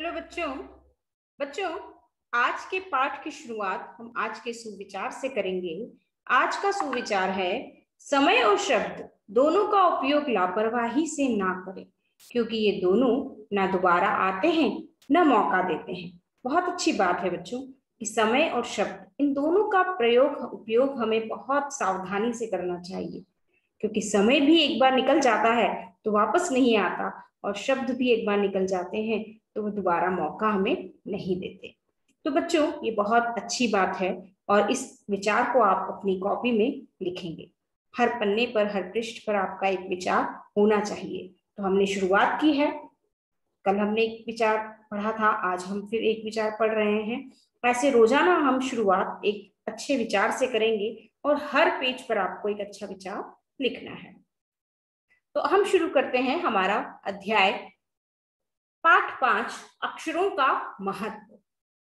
Hello बच्चों। बच्चों, आज के पाठ की शुरुआत हम आज के सुविचार से करेंगे। आज का सुविचार है, समय और शब्द दोनों का उपयोग लापरवाही से ना करें, क्योंकि ये दोनों ना दोबारा आते हैं ना मौका देते हैं। बहुत अच्छी बात है बच्चों कि समय और शब्द इन दोनों का उपयोग हमें बहुत सावधानी से करना चाहिए, क्योंकि समय भी एक बार निकल जाता है तो वापस नहीं आता, और शब्द भी एक बार निकल जाते हैं तो वो दोबारा मौका हमें नहीं देते। तो बच्चों, ये बहुत अच्छी बात है और इस विचार को आप अपनी कॉपी में लिखेंगे। हर पन्ने पर, हर पृष्ठ पर आपका एक विचार होना चाहिए। तो हमने शुरुआत की है, कल हमने एक विचार पढ़ा था, आज हम फिर एक विचार पढ़ रहे हैं। ऐसे रोजाना हम शुरुआत एक अच्छे विचार से करेंगे और हर पेज पर आपको एक अच्छा विचार लिखना है। तो हम शुरू करते हैं हमारा अध्याय पाठ 5, अक्षरों का महत्व।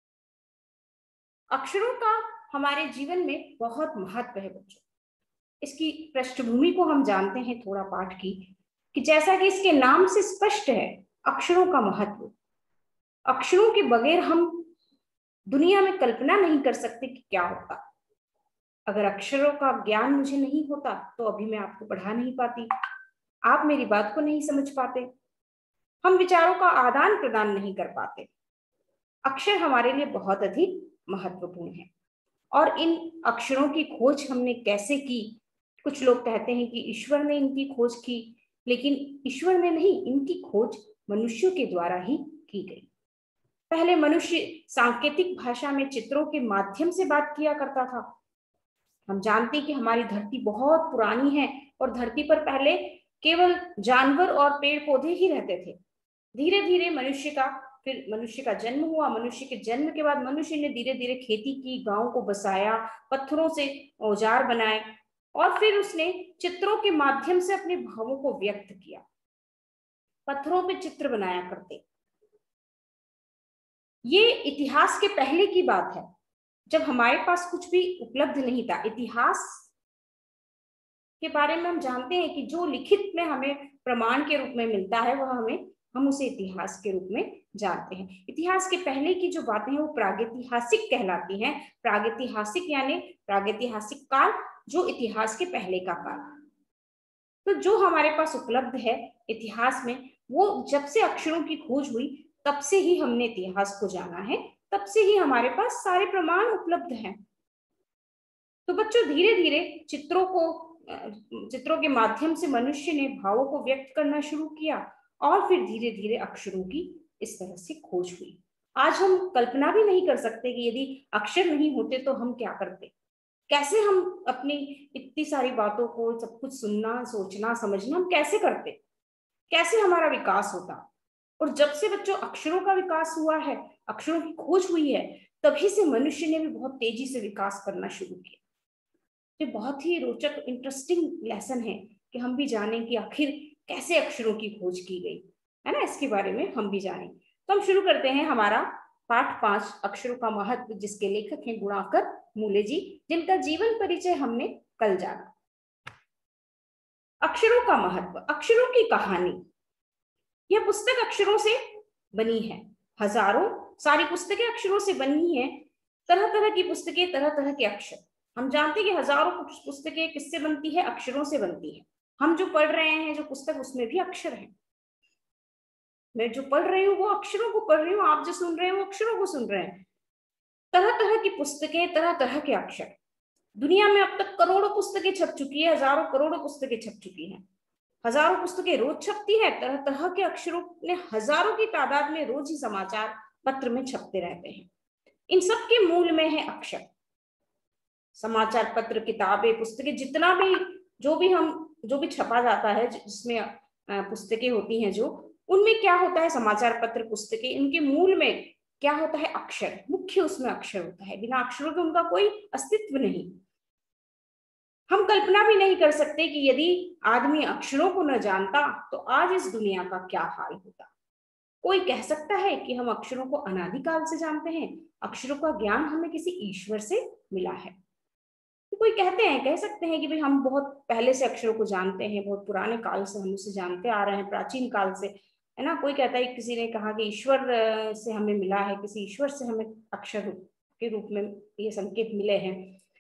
अक्षरों का हमारे जीवन में बहुत महत्व है बच्चों। इसकी पृष्ठभूमि को हम जानते हैं थोड़ा पाठ की, कि जैसा कि इसके नाम से स्पष्ट है, अक्षरों का महत्व। अक्षरों के बगैर हम दुनिया में कल्पना नहीं कर सकते कि क्या होता। अगर अक्षरों का ज्ञान मुझे नहीं होता तो अभी मैं आपको पढ़ा नहीं पाती, आप मेरी बात को नहीं समझ पाते, हम विचारों का आदान प्रदान नहीं कर पाते। अक्षर हमारे लिए बहुत अधिक महत्वपूर्ण है। और इन अक्षरों की खोज हमने कैसे की? कुछ लोग कहते हैं कि ईश्वर ने इनकी खोज की, लेकिन ईश्वर ने नहीं, इनकी खोज मनुष्यों के द्वारा ही की गई। पहले मनुष्य सांकेतिक भाषा में चित्रों के माध्यम से बात किया करता था। हम जानते हैं कि हमारी धरती बहुत पुरानी है और धरती पर पहले केवल जानवर और पेड़ पौधे ही रहते थे। धीरे धीरे मनुष्य का जन्म हुआ। मनुष्य के जन्म के बाद मनुष्य ने धीरे धीरे खेती की, गांव को बसाया, पत्थरों से औजार बनाए, और फिर उसने चित्रों के माध्यम से अपने भावों को व्यक्त किया। पत्थरों पे चित्र बनाया करते। ये इतिहास के पहले की बात है, जब हमारे पास कुछ भी उपलब्ध नहीं था। इतिहास के बारे में हम जानते हैं कि जो लिखित में हमें प्रमाण के रूप में मिलता है, वह हम उसे इतिहास के रूप में जानते हैं। इतिहास के पहले की जो बातें हैं वो प्रागैतिहासिक कहलाती हैं। प्रागैतिहासिक यानी प्रागैतिहासिक काल, जो इतिहास के पहले का काल। तो जो हमारे पास उपलब्ध है इतिहास में, वो जब से अक्षरों की खोज हुई तब से ही हमने इतिहास को जाना है, तब से ही हमारे पास सारे प्रमाण उपलब्ध हैं। तो बच्चों, धीरे धीरे चित्रों के माध्यम से मनुष्य ने भावों को व्यक्त करना शुरू किया, और फिर धीरे धीरे अक्षरों की इस तरह से खोज हुई। आज हम कल्पना भी नहीं कर सकते कि यदि अक्षर नहीं होते तो हम क्या करते, कैसे हम अपनी इतनी सारी बातों को, सब कुछ सुनना, सोचना, समझना हम कैसे करते, कैसे हमारा विकास होता। और जब से बच्चों अक्षरों का विकास हुआ है, अक्षरों की खोज हुई है, तभी से मनुष्य ने भी बहुत तेजी से विकास करना शुरू किया। ये बहुत ही रोचक, इंटरेस्टिंग लेसन है कि हम भी जाने कि आखिर कैसे अक्षरों की खोज की गई है ना, इसके बारे में हम भी जाने। तो हम शुरू करते हैं हमारा पाठ 5, अक्षरों का महत्व, जिसके लेखक हैं गुणाकर मूले जी, जिनका जीवन परिचय हमने कल जाना। अक्षरों का महत्व, अक्षरों की कहानी। यह पुस्तक अक्षरों से बनी है। हजारों सारी पुस्तकें अक्षरों से बनी है। तरह तरह की पुस्तकें, तरह तरह के अक्षर। हम जानते हैं कि हजारों पुस्तकें किससे बनती है? अक्षरों से बनती है। हम जो पढ़ रहे हैं, जो पुस्तक, उसमें भी अक्षर है। मैं जो पढ़ रही हूँ वो अक्षरों को पढ़ रही हूँ, आप जो सुन रहे हैं वो अक्षरों को सुन रहे हैं। तरह तरह की पुस्तकें, तरह तरह के अक्षर। दुनिया में अब तक करोड़ों पुस्तकें छप चुकी है, हजारों करोड़ों पुस्तकें छप चुकी हैं। हजारों पुस्तकें रोज छपती है। तरह तरह के अक्षरों ने हजारों की तादाद में रोज ही समाचार पत्र में छपते रहते हैं। इन सब के मूल में है अक्षर। समाचार पत्र, किताबें, पुस्तकें, जितना भी जो भी छपा जाता है, जिसमें पुस्तकें होती हैं, जो उनमें क्या होता है, समाचार पत्र, पुस्तकें, इनके मूल में क्या होता है? अक्षर। मुख्य उसमें अक्षर होता है। बिना अक्षरों के उनका कोई अस्तित्व नहीं। हम कल्पना भी नहीं कर सकते कि यदि आदमी अक्षरों को न जानता तो आज इस दुनिया का क्या हाल होता। कोई कह सकता है कि हम अक्षरों को अनादिकाल से जानते हैं, अक्षरों का ज्ञान हमें किसी ईश्वर से मिला है। तो कोई कह सकते हैं कि भाई हम बहुत पहले से अक्षरों को जानते हैं, बहुत पुराने काल से हम उसे जानते आ रहे हैं, प्राचीन काल से। है ना। कोई कहता है, किसी ने कहा कि ईश्वर से हमें मिला है, किसी ईश्वर से हमें अक्षर के रूप में ये संकेत मिले हैं।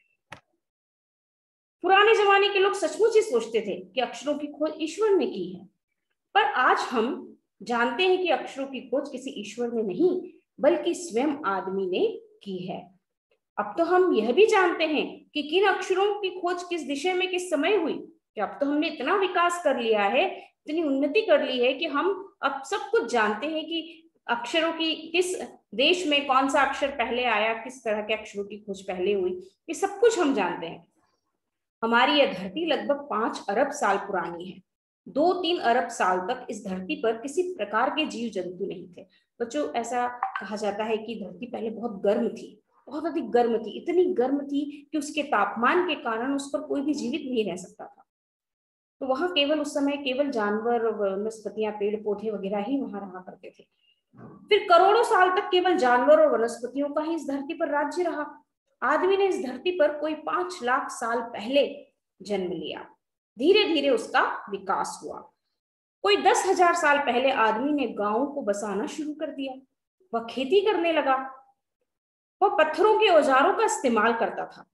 पुराने जमाने के लोग सचमुच ही सोचते थे कि अक्षरों की खोज ईश्वर ने की है, पर आज हम जानते हैं कि अक्षरों की खोज किसी ईश्वर ने नहीं बल्कि स्वयं आदमी ने की है। अब तो हम यह भी जानते हैं कि किन अक्षरों की खोज किस दिशा में किस समय हुई, कि अब तो हमने इतना विकास कर लिया है, इतनी उन्नति कर ली है कि हम अब सब कुछ जानते हैं कि अक्षरों की किस देश में कौन सा अक्षर पहले आया, किस तरह के अक्षरों की खोज पहले हुई, ये सब कुछ हम जानते हैं। हमारी यह धरती लगभग 5 अरब साल पुरानी है। 2-3 अरब साल तक इस धरती पर किसी प्रकार के जीव जंतु नहीं थे। बच्चों, ऐसा कहा जाता है कि धरती पहले बहुत गर्म थी, बहुत अधिक गर्म थी, इतनी गर्म थी कि उसके तापमान के कारण उस पर कोई भी जीवित नहीं रह सकता था। तो वहां केवल उस समय केवल जानवर, वनस्पतियां, पेड़ पौधे वगैरह ही वहां रहा करते थे। फिर करोड़ों साल तक केवल जानवर और वनस्पतियों का ही इस धरती पर राज्य रहा। आदमी ने इस धरती पर कोई 5 लाख साल पहले जन्म लिया। धीरे धीरे उसका विकास हुआ। कोई 10,000 साल पहले आदमी ने गांवों को बसाना शुरू कर दिया। वह खेती करने लगा। वह पत्थरों के औजारों का इस्तेमाल करता था।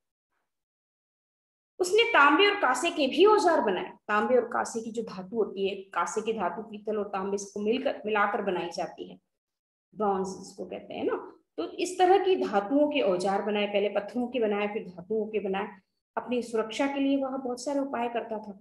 उसने तांबे और कांसे के भी औजार बनाए। तांबे और कांसे की जो धातु होती है, कांसे की धातु पीतल और तांबे को मिलाकर बनाई जाती है, ब्रॉन्ज जिसको कहते हैं ना। तो इस तरह की धातुओं के औजार बनाए, पहले पत्थरों के बनाए, फिर धातुओं के बनाए। अपनी सुरक्षा के लिए वह बहुत सारे उपाय करता था।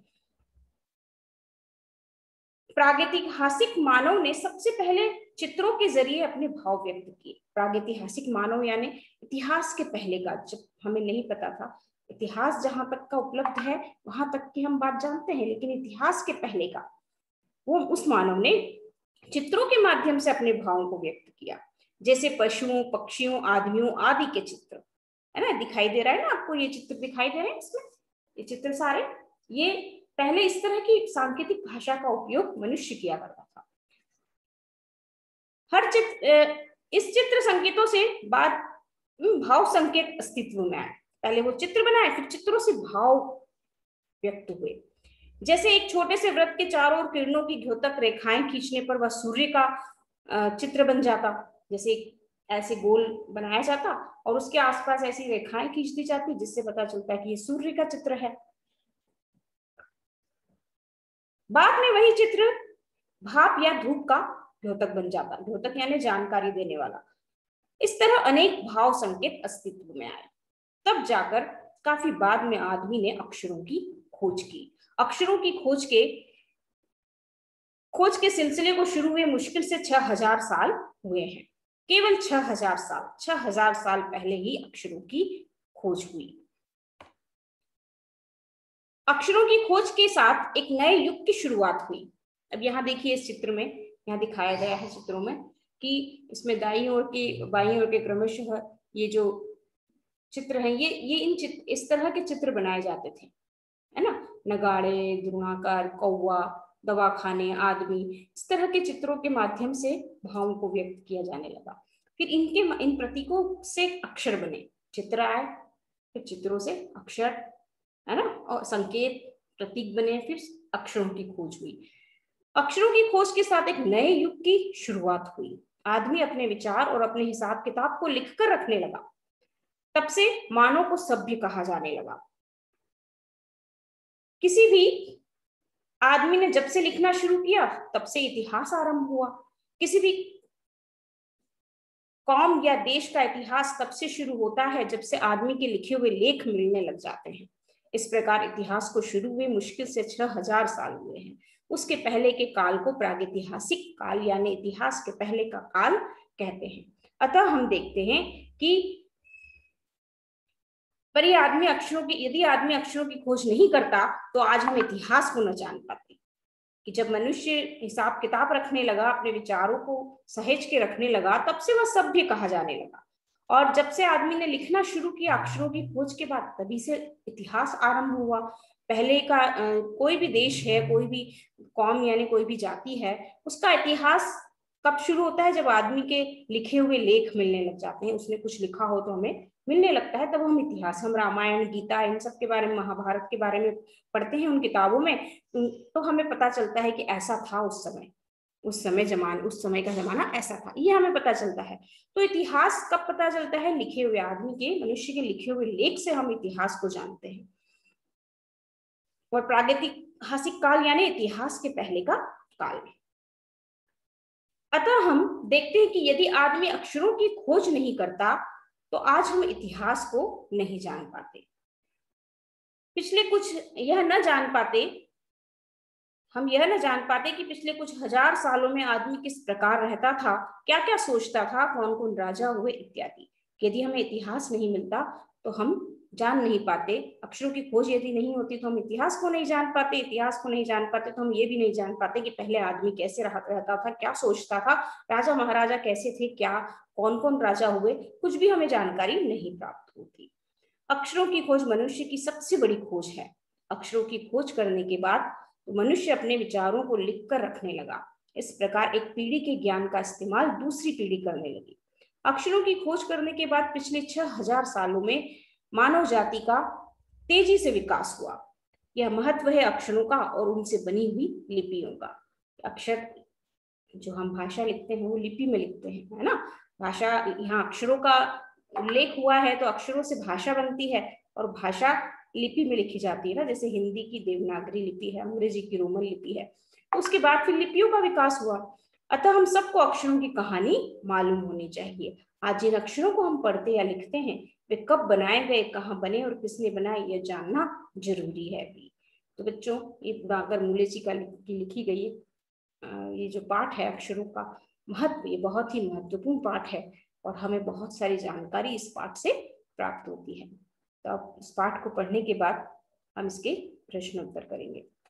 प्रागैतिहासिक मानव ने सबसे पहले चित्रों के जरिए अपने भाव व्यक्त किए। प्रागैतिहासिक मानव यानी इतिहास के पहले का, जब हमें नहीं पता था, इतिहास जहां तक का उपलब्ध है वहां तक की हम बात जानते हैं, लेकिन इतिहास के पहले का, वो उस मानव ने चित्रों के माध्यम से अपने भावों को व्यक्त किया। जैसे पशुओं, पक्षियों, आदमियों आदि के चित्र, है ना। दिखाई दे रहा है ना आपको, ये चित्र दिखाई दे रहे हैं इसमें, ये चित्र सारे, ये पहले इस तरह की सांकेतिक भाषा का उपयोग मनुष्य किया करता था। हर चित्र, इस चित्र संकेतों से बाद भाव संकेत अस्तित्व में आए। पहले वो चित्र बनाए, फिर चित्रों से भाव व्यक्त हुए। जैसे एक छोटे से वृत्त के चारों ओर किरणों की द्योतक रेखाएं खींचने पर वह सूर्य का चित्र बन जाता। जैसे ऐसे गोल बनाया जाता और उसके आसपास ऐसी रेखाएं खींच दी जाती, जिससे पता चलता है कि ये सूर्य का चित्र है। बाद में वही चित्र भाप या धूप का द्योतक बन जाता। द्योतक यानी जानकारी देने वाला। इस तरह अनेक भाव संकेत अस्तित्व में आए। तब जाकर काफी बाद में आदमी ने अक्षरों की खोज की। अक्षरों की खोज के सिलसिले को शुरू हुए मुश्किल से 6,000 साल हुए हैं। केवल 6,000 साल पहले ही अक्षरों की खोज हुई। अक्षरों की खोज के साथ एक नए युग की शुरुआत हुई। अब यहाँ देखिए, इस चित्र में यहाँ दिखाया गया है चित्रों में कि इसमें दाईं ओर के बाईं ओर के क्रमशः ये जो चित्र हैं, ये इस तरह के चित्र बनाए जाते थे, है ना। नगाड़े, द्रोणाकार, कौवा, दवाखाने, आदमी, इस तरह के चित्रों के माध्यम से भावों को व्यक्त किया जाने लगा। फिर इन प्रतीकों से अक्षर बने। चित्र आए, फिर चित्रों से अक्षर, है ना, और संकेत, प्रतीक बने, फिर अक्षरों की खोज हुई। अक्षरों की खोज के साथ एक नए युग की शुरुआत हुई। आदमी अपने विचार और अपने हिसाब किताब को लिखकर रखने लगा। तब से मानव को सभ्य कहा जाने लगा। किसी भी आदमी ने जब से लिखना शुरू किया तब से इतिहास आरंभ हुआ। किसी भी कौम या देश का इतिहास तब से शुरू होता है जब से आदमी के लिखे हुए लेख मिलने लग जाते हैं। इस प्रकार इतिहास को शुरू हुए मुश्किल से 6,000 साल हुए हैं। उसके पहले के काल को प्रागैतिहासिक काल यानी इतिहास के पहले का काल कहते हैं। अतः हम देखते हैं कि पर ये यदि आदमी अक्षरों की खोज नहीं करता तो आज हम इतिहास को न जान पाते। कि जब मनुष्य हिसाब किताब रखने लगा, अपने विचारों को सहेज के रखने लगा, तब से वह सभ्य कहा जाने लगा। और जब से आदमी ने लिखना शुरू किया अक्षरों की खोज के बाद, तभी से इतिहास आरंभ हुआ। पहले का कोई भी देश है, कोई भी कौम यानी कोई भी जाति है, उसका इतिहास कब शुरू होता है? जब आदमी के लिखे हुए लेख मिलने लग जाते हैं। उसने कुछ लिखा हो तो हमें मिलने लगता है, तब हम इतिहास, हम रामायण, गीता, इन सब के बारे में, महाभारत के बारे में पढ़ते हैं उन किताबों में, तो हमें पता चलता है कि ऐसा था उस समय। उस समय का जमाना ऐसा था, ये हमें पता चलता है। तो इतिहास कब पता चलता है? लिखे हुए आदमी के, मनुष्य के लिखे हुए लेख से हम इतिहास को जानते हैं। और प्रागैतिहासिक काल यानी इतिहास के पहले का काल। अतः हम देखते हैं कि यदि आदमी अक्षरों की खोज नहीं करता तो आज हम इतिहास को नहीं जान पाते। पिछले कुछ यह न जान पाते हम यह न जान पाते कि पिछले कुछ हजार सालों में आदमी किस प्रकार रहता था, क्या क्या सोचता था, कौन कौन राजा हुए इत्यादि। यदि हमें इतिहास नहीं मिलता तो हम जान नहीं पाते। अक्षरों की खोज यदि नहीं होती तो हम इतिहास को नहीं जान पाते। इतिहास को नहीं जान पाते तो हम ये भी नहीं जान पाते कि पहले आदमी कैसे रहता था, क्या सोचता था, राजा महाराजा कैसे थे, क्या कौन कौन राजा हुए, कुछ भी हमें जानकारी नहीं प्राप्त होती। अक्षरों की खोज मनुष्य की सबसे बड़ी खोज है। अक्षरों की खोज करने के बाद तो मनुष्य अपने विचारों को लिखकर रखने लगा। इस प्रकार एक पीढ़ी के ज्ञान का इस्तेमाल दूसरी पीढ़ी करने लगी। अक्षरों की खोज करने के बाद पिछले 6000 सालों में मानव जाति का तेजी से विकास हुआ। यह महत्व है अक्षरों का और उनसे बनी हुई लिपियों का। अक्षर जो हम भाषा लिखते हैं वो लिपि में लिखते हैं, है ना। भाषा, यहाँ अक्षरों का उल्लेख हुआ है तो अक्षरों से भाषा बनती है और भाषा लिपि में लिखी जाती है ना। जैसे हिंदी की देवनागरी लिपि है, अंग्रेजी की रोमन लिपि है। उसके बाद फिर लिपियों का विकास हुआ। अतः हम सबको अक्षरों की कहानी मालूम होनी चाहिए। आज जिन अक्षरों को हम पढ़ते या लिखते हैं वे कब बनाए गए, कहाँ बने और किसने बनाए, यह जानना जरूरी है भी। तो बच्चों, ये डागर मूले जी का लिखी गई ये जो पाठ है अक्षरों का महत्व, ये बहुत ही महत्वपूर्ण पाठ है और हमें बहुत सारी जानकारी इस पाठ से प्राप्त होती है। तो अब इस पाठ को पढ़ने के बाद हम इसके प्रश्न उत्तर करेंगे।